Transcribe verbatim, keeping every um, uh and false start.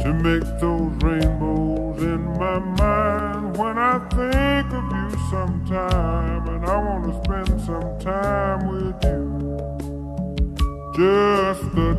to make those rainbows in my mind when I think of you sometime, and I want to spend some time with you, just the